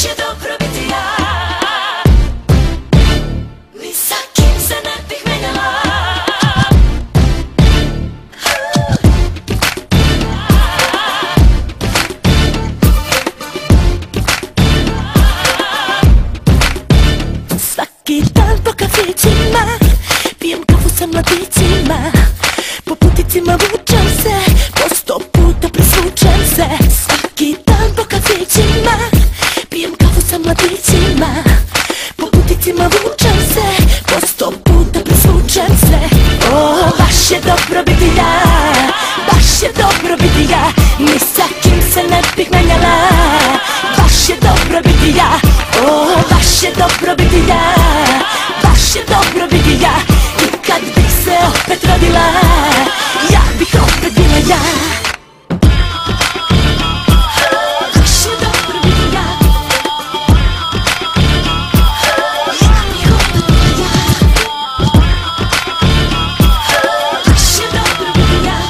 baš je dobro biti ja. Ni sa kim se ne bih menjala. Svaki dan po kafićima pijem kafu sa mladićima, po puticima vučem se, po 100 puta presvučem se. Svaki dan po kafićima pijem kafu sa mladićima, po puticima vučem se, po 100 puta presvučem se. O, baš je dobro biti ja, baš je dobro biti ja. Ni sa kim se ne bih menjala. Baš je dobro biti ja, o, baš je dobro biti ja. Baš je dobro biti ja. I kad bih se opet rodila, ja bih opet bila ja. Baš je dobro biti ja. Ja bih opet bila ja. Baš je dobro biti ja.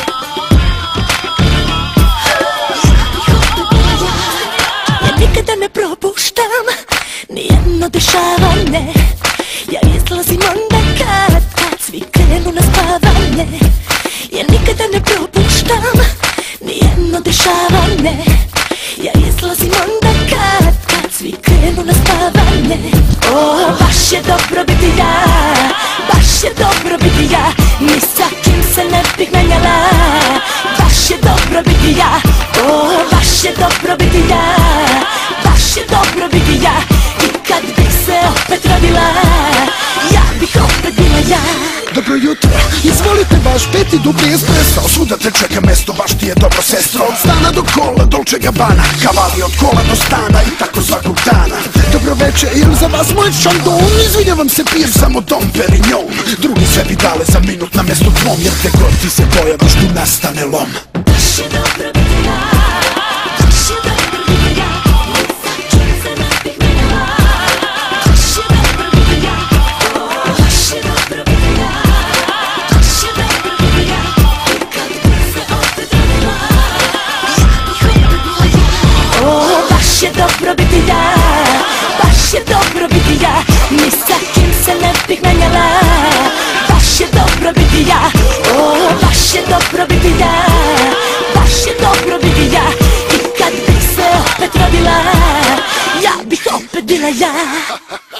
Ja bih opet bila ja. Ja nikada ne propuštam nijedno dešavanje. Ja izlazim onda kad svi krenu na spavanje. Ja nikada ne propuštam nijedno dešavanje. Ja izlazim onda kad svi krenu na spavanje. O, baš je dobro biti ja, baš je dobro biti ja. Ni sa kim se ne bih menjala. Baš je dobro biti ja, o, baš je dobro biti ja. Baš je dobro biti ja. I kad bih se opet rodila, ja bih opet bila ja. Dobro jutro, izvolite vaš peti dupli espresso. Svuda te čeka mesto, baš ti je dobro sestro. Od stana do kola, Dolce Gabbana, kavali od kola do stana i tako svakog dana. Dobro veče, ili za vas moj šandon. Izvinjavam se, pijem samo Dom Perignon. Drugi sve bi dale za minut na mesto tvom, jer te god ti se pojaviš tu nastane lom. Baš je dobro biti ja, baš je dobro biti ja. Ni sa kim se ne bih menjala. Baš je dobro biti ja, baš je dobro biti ja. Baš je dobro biti ja. I kad bih se opet rodila, ja bih opet bila ja. O, baš je dobro biti ja, baš je dobro biti ja. Ni sa kim se ne bih menjala. Baš je dobro biti ja, o, baš je dobro biti ja. Baš je dobro biti ja. I kad bih se opet rodila, ja bih opet bila ja.